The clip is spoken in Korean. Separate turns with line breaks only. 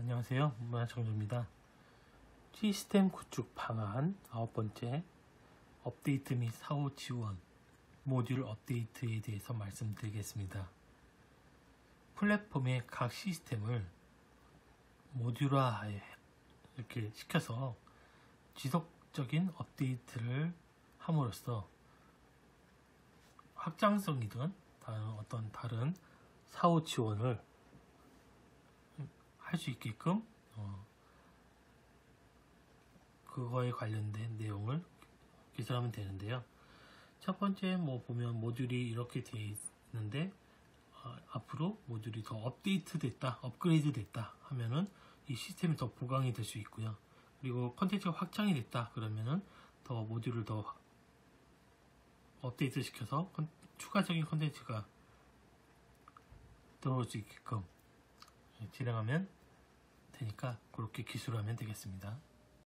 안녕하세요. 문화청주입니다. 시스템 구축 방안 9번째 업데이트 및 사후 지원 모듈 업데이트에 대해서 말씀드리겠습니다. 플랫폼의 각 시스템을 모듈화에 이렇게 시켜서 지속적인 업데이트를 함으로써 확장성이든 어떤 다른 사후 지원을 할 수 있게끔 그거에 관련된 내용을 기술하면 되는데요. 첫 번째 보면 모듈이 이렇게 되어 있는데 앞으로 모듈이 더 업데이트 됐다, 업그레이드 됐다 하면은 이 시스템이 더 보강이 될 수 있고요. 그리고 컨텐츠가 확장이 됐다 그러면은 더 모듈을 더 업데이트 시켜서 추가적인 컨텐츠가 들어올 수 있게끔 진행하면 되니까 그렇게 기술하면 되겠습니다.